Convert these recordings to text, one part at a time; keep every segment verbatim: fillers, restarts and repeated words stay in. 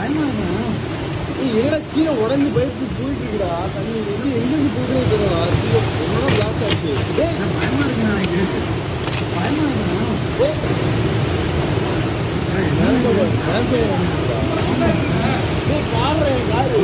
என்னடா கீழே உடஞ்சி பயிற்சி போயிட்டு இருக்குடா தண்ணி வந்து எங்கிருந்து போகுதே தெரியல கீழே ஒன்னோட பிளாக் ஆச்சு பயமா இருக்கு பயமா இருக்கு பாடுறேன் யாரு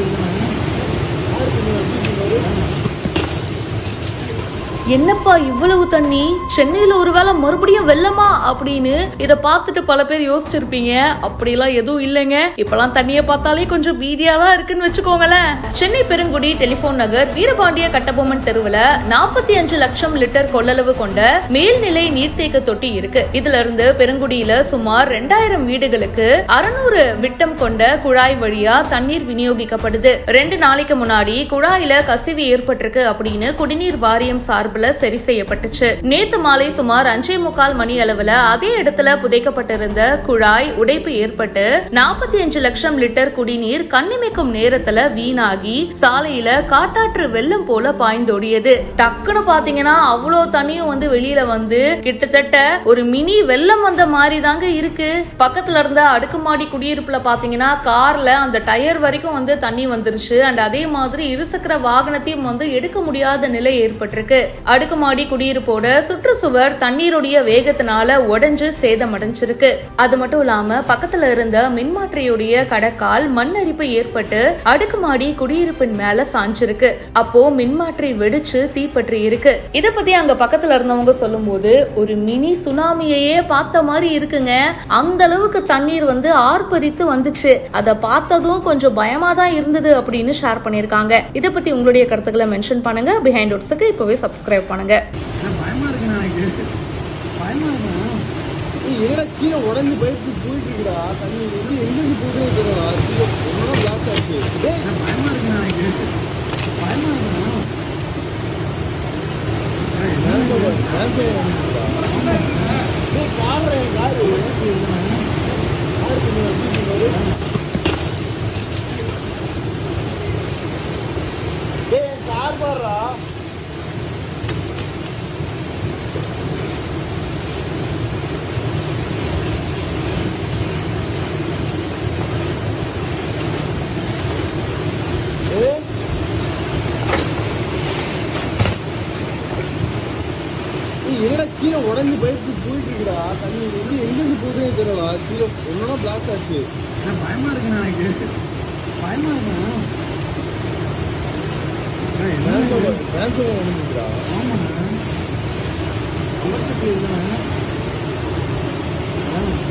என்னப்பா இவ்வளவு தண்ணி, சென்னையில ஒருவேளை மறுபடியும் வெள்ளமா அப்படின்னு இத பார்த்துட்டு பல பேர் யோசிச்சிருப்பீங்க. அப்படிலாம் எதுவும் இல்லைங்க. இப்பெல்லாம் தண்ணியை பார்த்தாலே கொஞ்சம் பீதியா தான் இருக்குன்னு வச்சுக்கோங்களேன். சென்னை பெருங்குடி டெலிபோன் நகர் வீரபாண்டிய கட்டபொம்மன் தெருவுல நாற்பத்தி அஞ்சு லட்சம் லிட்டர் கொள்ளளவு கொண்ட மேல்நிலை நீர்த்தேக்க தொட்டி இருக்கு. இதுல இருந்து பெருங்குடியில சுமார் ரெண்டாயிரம் வீடுகளுக்கு அறுநூறு விட்டம் கொண்ட குழாய் வழியா தண்ணீர் விநியோகிக்கப்படுது. ரெண்டு நாளைக்கு முன்னாடி குழாயில கசிவு ஏற்பட்டிருக்கு அப்படின்னு குடிநீர் வாரியம் சார்பில் சரி செய்யப்பட்டுச்சு. நேத்து மாலை சுமார் அஞ்சே முக்கால் மணி அளவுல அதே இடத்துல புதைக்கப்பட்டிருந்த குழாய் உடைப்பு ஏற்பட்டு நாற்பத்தி அஞ்சு லட்சம் லிட்டர் குடிநீர் கண்ணிமைக்கும் நேரத்துல வீணாகி சாலையில காட்டாற்று வெள்ளம் போல பாய்ந்தோடியது. டக்குன்னு பாத்தீங்கன்னா அவ்வளவு தண்ணியும் வந்து வெளியில வந்து கிட்டத்தட்ட ஒரு மினி வெள்ளம் வந்த மாதிரி தாங்க இருக்கு. பக்கத்துல இருந்த அடுக்குமாடி குடியிருப்புல பாத்தீங்கன்னா கார்ல அந்த டயர் வரைக்கும் வந்து தண்ணி வந்துருச்சு. அண்ட் அதே மாதிரி இருசக்கர வாகனத்தையும் வந்து எடுக்க முடியாத நிலை ஏற்பட்டிருக்கு. அடுக்குமாடி குடியிருப்போட சுற்றுச்சுவர் தண்ணீருடைய வேகத்தினால உடைஞ்சு சேதமடைஞ்சிருக்கு. அது மட்டும் இல்லாம பக்கத்துல இருந்த மின்மாற்றியுடைய கடக்கால் மண் அரிப்பு ஏற்பட்டு அடுக்குமாடி குடியிருப்பின் மேல சாஞ்சிருக்கு. அப்போ மின்மாற்றி வெடிச்சு தீப்பற்றி இருக்கு. இத பத்தி அங்க பக்கத்துல இருந்தவங்க சொல்லும் போது ஒரு மினி சுனாமியையே பார்த்த மாதிரி இருக்குங்க. அந்த அளவுக்கு தண்ணீர் வந்து ஆர்ப்பரித்து வந்துச்சு. அதை பார்த்ததும் கொஞ்சம் பயமா தான் இருந்தது அப்படின்னு ஷேர் பண்ணிருக்காங்க. இத பத்தி உங்களுடைய கருத்துக்களை மென்ஷன் பண்ணுங்க. பிஹைண்ட் நோட்ஸ்க்கு இப்பவே சப்ஸ்கிரைப் பண்ணுங்க. பயமா இருக்கு எனக்கு பயமா இருக்கு. என்னடா கீழே உடஞ்சி பயிற்சி போயிட்டு இருக்குடா தண்ணி வந்து எங்கிருந்து போகுதே தெரியல கீழே ஒன்னோட பிளாக் ஆச்சு பயமா இருக்கு எனக்கு பயமா இருக்கு பாடுறேன் யாரு கார் பாடுறா என்னடா கீழே உடஞ்சி பயிற்சி போயிட்டு இருக்குடா தண்ணி வந்து எங்கிருந்து போகுதே தெரியல கீழே ஒன்னோட பிளாக் ஆச்சு பயமா இருக்கு எனக்கு பயமா இருக்குடா ஆமாண்ணா